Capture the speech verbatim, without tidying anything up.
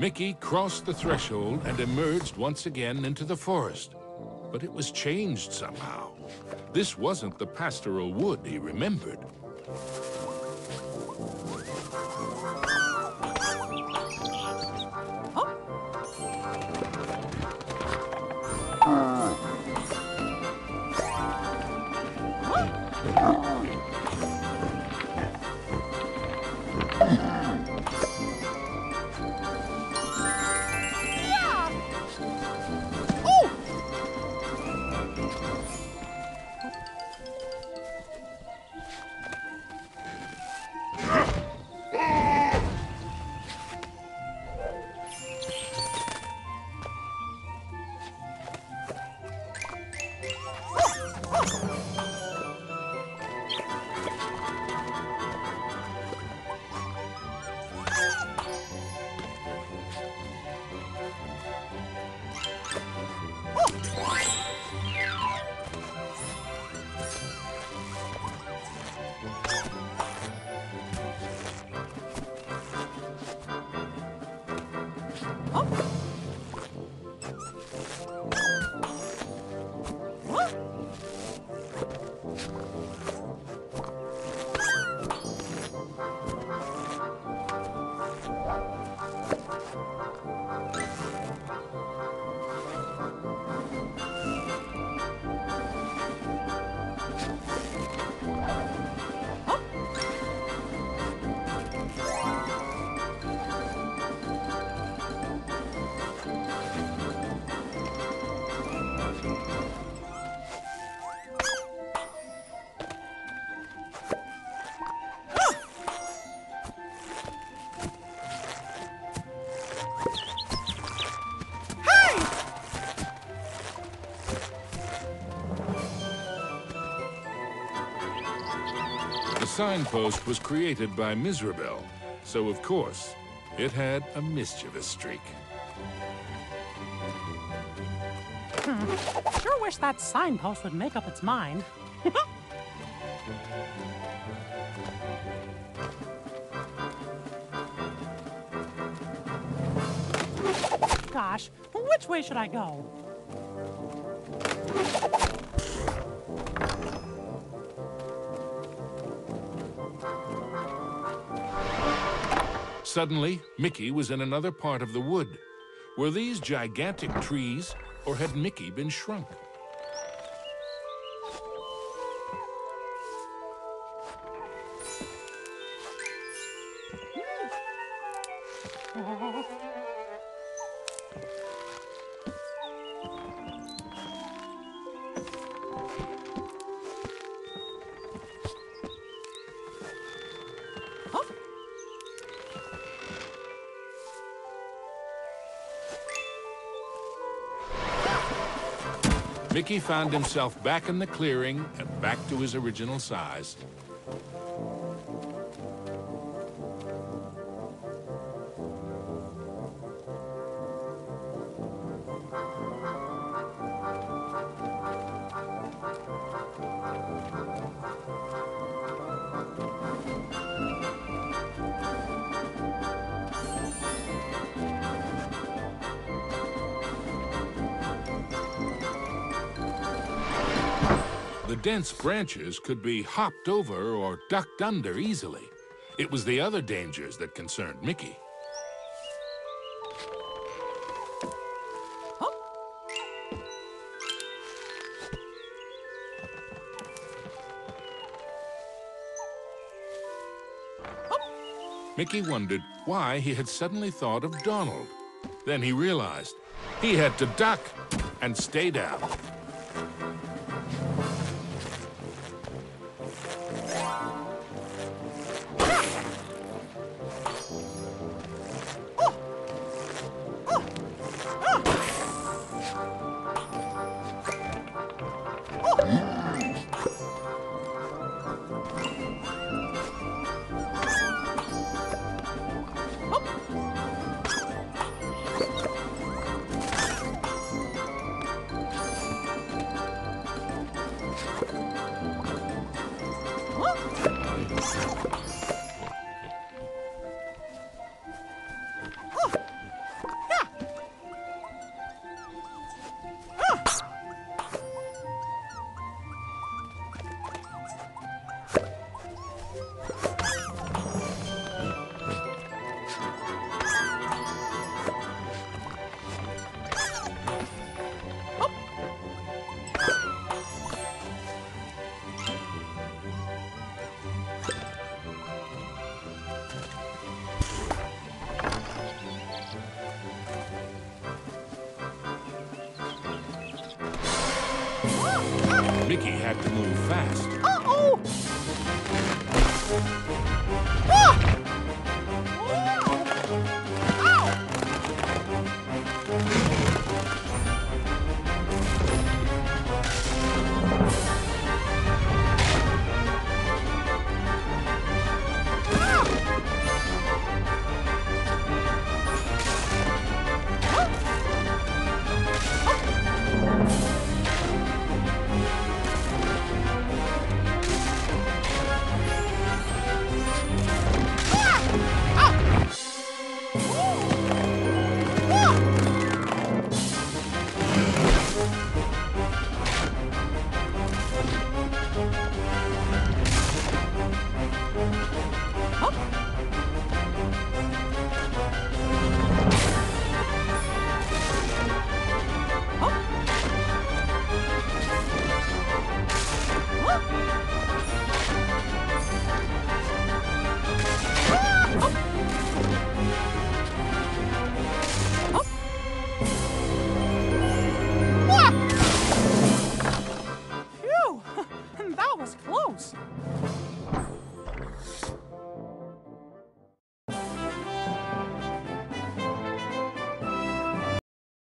Mickey crossed the threshold and emerged once again into the forest. But it was changed somehow. This wasn't the pastoral wood he remembered. The signpost was created by Mizrabel, so of course, it had a mischievous streak. Hmm. Sure wish that signpost would make up its mind. Gosh, which way should I go? Suddenly, Mickey was in another part of the wood. Were these gigantic trees, or had Mickey been shrunk? Mickey found himself back in the clearing and back to his original size. The dense branches could be hopped over or ducked under easily. It was the other dangers that concerned Mickey. Mickey wondered why he had suddenly thought of Donald. Then he realized he had to duck and stay down. Mickey had to move fast. Uh-oh!